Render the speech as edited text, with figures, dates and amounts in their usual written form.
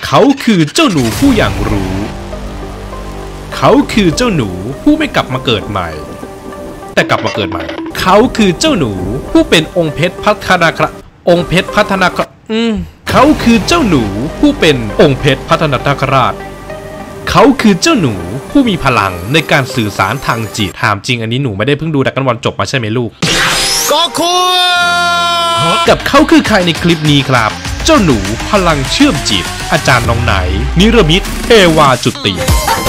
เขาคือเจ้าหนูผู้อย่างรู้เขาคือเจ้าหนูผู้ไม่กลับมาเกิดใหม่แต่กลับมาเกิดใหม่เขาคือเจ้าหนูผู้เป็นองค์เพชรพัฒนาองค์เพชรพัฒนาเขาคือเจ้าหนูผู้เป็นองค์เพชรพัฒนาคราชเขาคือเจ้าหนูผู้มีพลังในการสื่อสารทางจิตถามจริงอันนี้หนูไม่ได้เพิ่งดูดักกันวันจบมาใช่ไหมลูกก็คุณกับเขาคือใครในคลิปนี้ครับเจ้าหนูพลังเชื่อมจิตอาจารย์น้องไหนนิรมิตเทวาจุติ